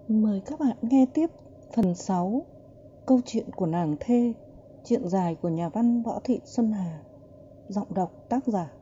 Mời các bạn nghe tiếp phần 6 câu chuyện của nàng thê, truyện dài của nhà văn Võ Thị Xuân Hà, giọng đọc tác giả.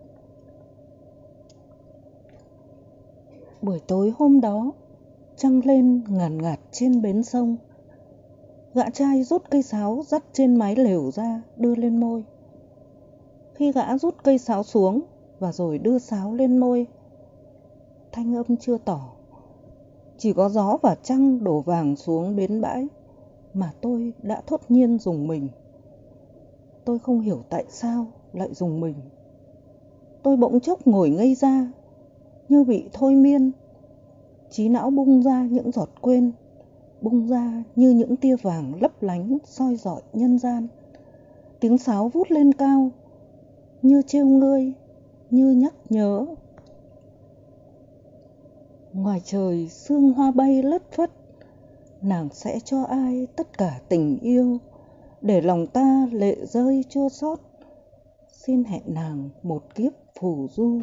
Buổi tối hôm đó, trăng lên ngàn ngạt trên bến sông. Gã trai rút cây sáo dắt trên mái lều ra đưa lên môi. Khi gã rút cây sáo xuống và rồi đưa sáo lên môi, thanh âm chưa tỏ, chỉ có gió và trăng đổ vàng xuống bến bãi mà tôi đã thốt nhiên rùng mình. Tôi không hiểu tại sao lại rùng mình. Tôi bỗng chốc ngồi ngây ra, như bị thôi miên. Trí não bung ra những giọt quên, bung ra như những tia vàng lấp lánh soi rọi nhân gian. Tiếng sáo vút lên cao, như trêu ngươi, như nhắc nhớ. Ngoài trời sương hoa bay lất phất, nàng sẽ cho ai tất cả tình yêu, để lòng ta lệ rơi chua xót. Xin hẹn nàng một kiếp phù du.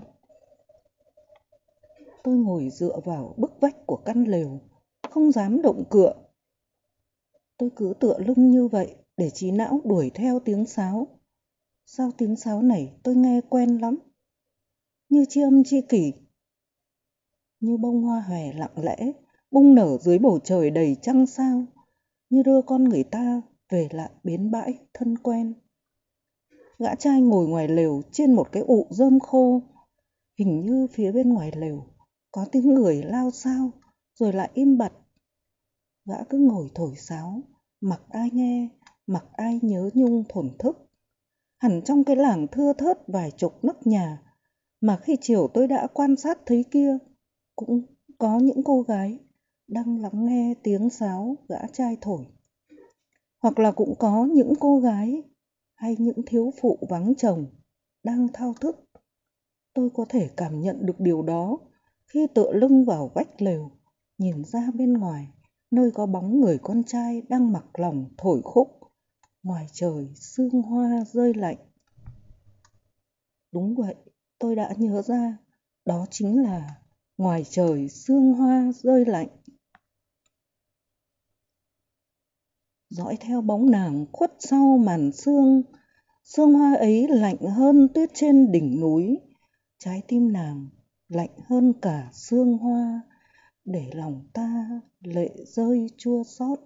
Tôi ngồi dựa vào bức vách của căn lều, không dám động cựa. Tôi cứ tựa lưng như vậy để trí não đuổi theo tiếng sáo. Sao tiếng sáo này tôi nghe quen lắm, như tri âm tri kỷ, như bông hoa hòe lặng lẽ bung nở dưới bầu trời đầy trăng sao, như đưa con người ta về lại bến bãi thân quen. Gã trai ngồi ngoài lều trên một cái ụ rơm khô. Hình như phía bên ngoài lều có tiếng người lao xao rồi lại im bặt. Gã cứ ngồi thổi sáo, mặc ai nghe, mặc ai nhớ nhung thổn thức. Hẳn trong cái làng thưa thớt vài chục nóc nhà mà khi chiều tôi đã quan sát thấy kia, cũng có những cô gái đang lắng nghe tiếng sáo gã trai thổi. Hoặc là cũng có những cô gái hay những thiếu phụ vắng chồng đang thao thức. Tôi có thể cảm nhận được điều đó khi tựa lưng vào vách lều, nhìn ra bên ngoài, nơi có bóng người con trai đang mặc lòng thổi khúc. Ngoài trời sương hoa rơi lạnh. Đúng vậy, tôi đã nhớ ra, đó chính là ngoài trời sương hoa rơi lạnh. Dõi theo bóng nàng khuất sau màn sương, sương hoa ấy lạnh hơn tuyết trên đỉnh núi. Trái tim nàng lạnh hơn cả sương hoa, để lòng ta lệ rơi chua xót.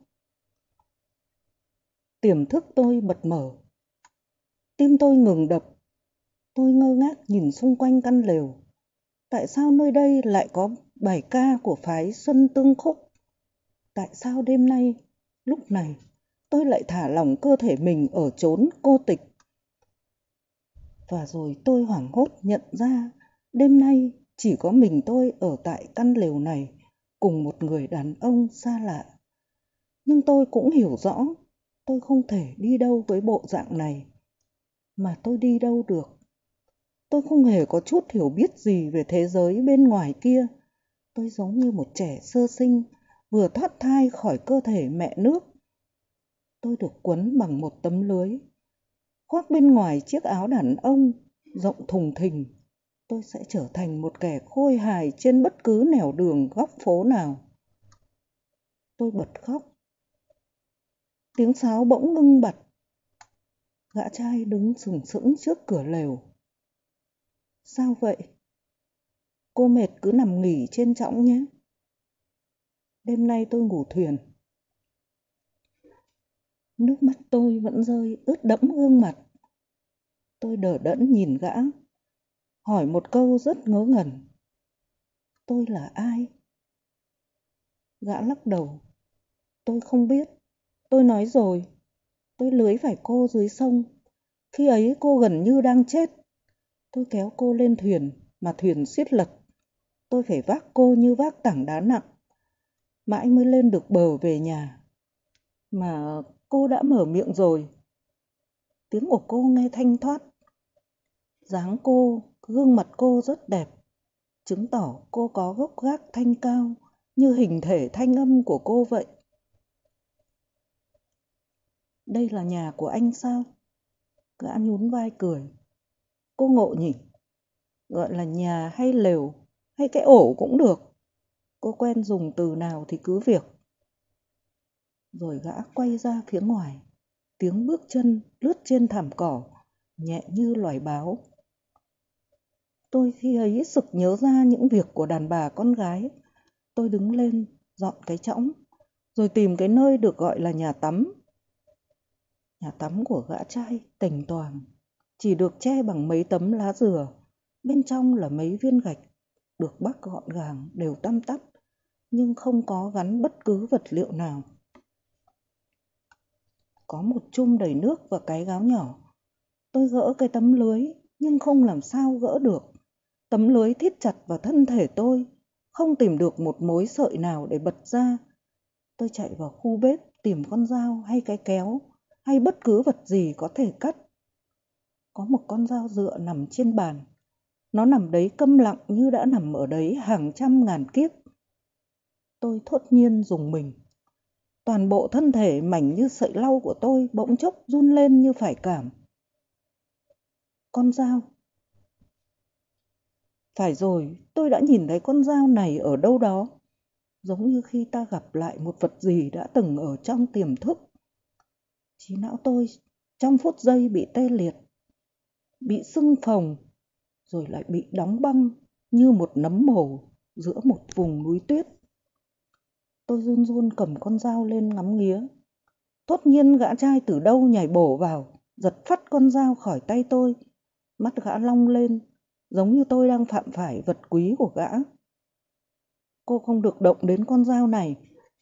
Tiềm thức tôi bật mở, tim tôi ngừng đập. Tôi ngơ ngác nhìn xung quanh căn lều. Tại sao nơi đây lại có bài ca của phái Xuân Tương Khúc? Tại sao đêm nay, lúc này, tôi lại thả lỏng cơ thể mình ở chốn cô tịch? Và rồi tôi hoảng hốt nhận ra, đêm nay chỉ có mình tôi ở tại căn lều này cùng một người đàn ông xa lạ. Nhưng tôi cũng hiểu rõ, tôi không thể đi đâu với bộ dạng này. Mà tôi đi đâu được? Tôi không hề có chút hiểu biết gì về thế giới bên ngoài kia. Tôi giống như một trẻ sơ sinh vừa thoát thai khỏi cơ thể mẹ nước. Tôi được quấn bằng một tấm lưới, khoác bên ngoài chiếc áo đàn ông rộng thùng thình. Tôi sẽ trở thành một kẻ khôi hài trên bất cứ nẻo đường góc phố nào. Tôi bật khóc. Tiếng sáo bỗng ngưng bặt. Gã trai đứng sừng sững trước cửa lều. Sao vậy? Cô mệt cứ nằm nghỉ trên chõng nhé. Đêm nay tôi ngủ thuyền. Nước mắt tôi vẫn rơi ướt đẫm gương mặt. Tôi đờ đẫn nhìn gã, hỏi một câu rất ngớ ngẩn. Tôi là ai? Gã lắc đầu. Tôi không biết. Tôi nói rồi. Tôi lưới phải cô dưới sông. Khi ấy cô gần như đang chết. Tôi kéo cô lên thuyền mà thuyền xiết lật. Tôi phải vác cô như vác tảng đá nặng, mãi mới lên được bờ về nhà. Mà cô đã mở miệng rồi. Tiếng của cô nghe thanh thoát. Dáng cô, gương mặt cô rất đẹp, chứng tỏ cô có gốc gác thanh cao như hình thể thanh âm của cô vậy. Đây là nhà của anh sao? Gã nhún vai cười. Cô ngộ nhỉ? Gọi là nhà hay lều hay cái ổ cũng được. Cô quen dùng từ nào thì cứ việc. Rồi gã quay ra phía ngoài, tiếng bước chân lướt trên thảm cỏ, nhẹ như loài báo. Tôi khi ấy sực nhớ ra những việc của đàn bà con gái. Tôi đứng lên, dọn cái chõng, rồi tìm cái nơi được gọi là nhà tắm. Nhà tắm của gã trai tềnh toàng, chỉ được che bằng mấy tấm lá dừa, bên trong là mấy viên gạch, được bắc gọn gàng đều tăm tắp, nhưng không có gắn bất cứ vật liệu nào. Có một chum đầy nước và cái gáo nhỏ. Tôi gỡ cái tấm lưới, nhưng không làm sao gỡ được. Tấm lưới thít chặt vào thân thể tôi, không tìm được một mối sợi nào để bật ra. Tôi chạy vào khu bếp tìm con dao hay cái kéo, hay bất cứ vật gì có thể cắt. Có một con dao dựa nằm trên bàn. Nó nằm đấy câm lặng như đã nằm ở đấy hàng trăm ngàn kiếp. Tôi thốt nhiên rùng mình. Toàn bộ thân thể mảnh như sợi lau của tôi bỗng chốc run lên như phải cảm. Con dao. Phải rồi, tôi đã nhìn thấy con dao này ở đâu đó, giống như khi ta gặp lại một vật gì đã từng ở trong tiềm thức. Trí não tôi trong phút giây bị tê liệt, bị sưng phồng, rồi lại bị đóng băng như một nấm mồ giữa một vùng núi tuyết. Tôi run run cầm con dao lên ngắm nghía. Thốt nhiên gã trai từ đâu nhảy bổ vào, giật phắt con dao khỏi tay tôi. Mắt gã long lên, giống như tôi đang phạm phải vật quý của gã. Cô không được động đến con dao này.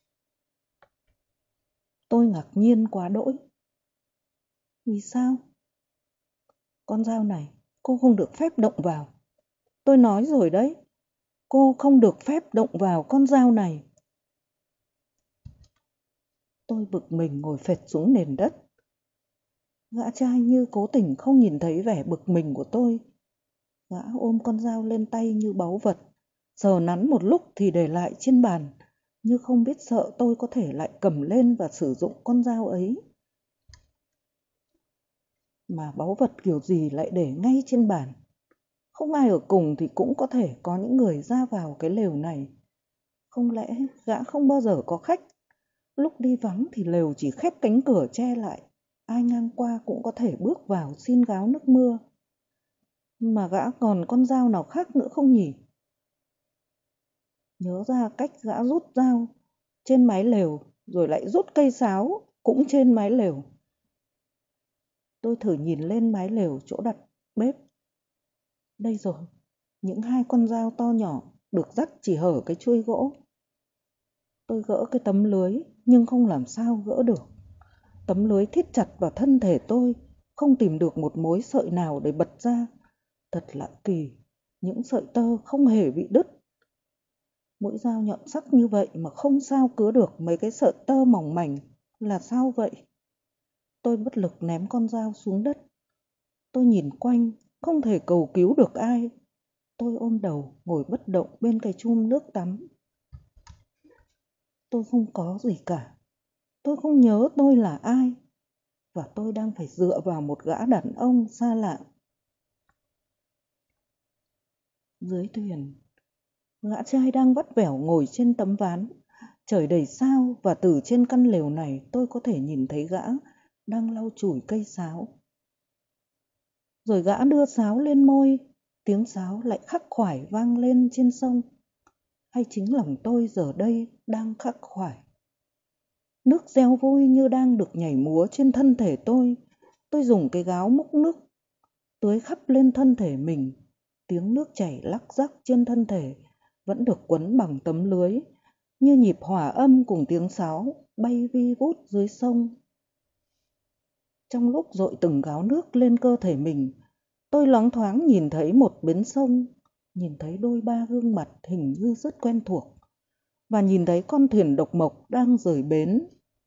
Tôi ngạc nhiên quá đỗi. Vì sao? Con dao này, cô không được phép động vào. Tôi nói rồi đấy, cô không được phép động vào con dao này. Tôi bực mình ngồi phệt xuống nền đất. Gã trai như cố tình không nhìn thấy vẻ bực mình của tôi. Gã ôm con dao lên tay như báu vật, sờ nắn một lúc thì để lại trên bàn, như không biết sợ tôi có thể lại cầm lên và sử dụng con dao ấy. Mà báu vật kiểu gì lại để ngay trên bàn? Không ai ở cùng thì cũng có thể có những người ra vào cái lều này. Không lẽ gã không bao giờ có khách? Lúc đi vắng thì lều chỉ khép cánh cửa che lại, ai ngang qua cũng có thể bước vào xin gáo nước mưa. Mà gã còn con dao nào khác nữa không nhỉ? Nhớ ra cách gã rút dao trên mái lều, rồi lại rút cây sáo cũng trên mái lều. Tôi thử nhìn lên mái lều chỗ đặt bếp. Đây rồi, những hai con dao to nhỏ được dắt chỉ hở cái chuôi gỗ. Tôi gỡ cái tấm lưới nhưng không làm sao gỡ được. Tấm lưới thít chặt vào thân thể tôi, không tìm được một mối sợi nào để bật ra. Thật lạ kỳ, những sợi tơ không hề bị đứt. Mũi dao nhọn sắc như vậy mà không sao cứa được mấy cái sợi tơ mỏng mảnh, là sao vậy? Tôi bất lực ném con dao xuống đất. Tôi nhìn quanh, không thể cầu cứu được ai. Tôi ôm đầu, ngồi bất động bên cái chum nước tắm. Tôi không có gì cả. Tôi không nhớ tôi là ai. Và tôi đang phải dựa vào một gã đàn ông xa lạ. Dưới thuyền, gã trai đang vắt vẻo ngồi trên tấm ván. Trời đầy sao và từ trên căn lều này tôi có thể nhìn thấy gã đang lau chùi cây sáo. Rồi gã đưa sáo lên môi, tiếng sáo lại khắc khoải vang lên trên sông. Hay chính lòng tôi giờ đây đang khắc khoải. Nước reo vui như đang được nhảy múa trên thân thể tôi. Tôi dùng cái gáo múc nước, tưới khắp lên thân thể mình. Tiếng nước chảy lắc rắc trên thân thể vẫn được quấn bằng tấm lưới, như nhịp hòa âm cùng tiếng sáo bay vi vút dưới sông. Trong lúc dội từng gáo nước lên cơ thể mình, tôi loáng thoáng nhìn thấy một bến sông, nhìn thấy đôi ba gương mặt hình như rất quen thuộc, và nhìn thấy con thuyền độc mộc đang rời bến.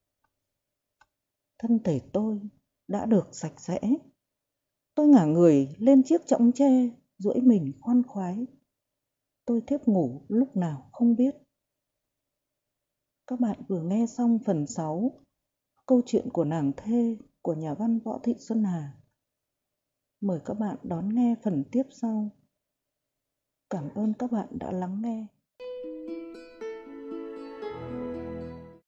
Thân thể tôi đã được sạch sẽ. Tôi ngả người lên chiếc chõng tre, duỗi mình khoan khoái. Tôi thiếp ngủ lúc nào không biết. Các bạn vừa nghe xong phần 6 câu chuyện của nàng thê của nhà văn Võ Thị Xuân Hà. Mời các bạn đón nghe phần tiếp sau. Cảm ơn các bạn đã lắng nghe.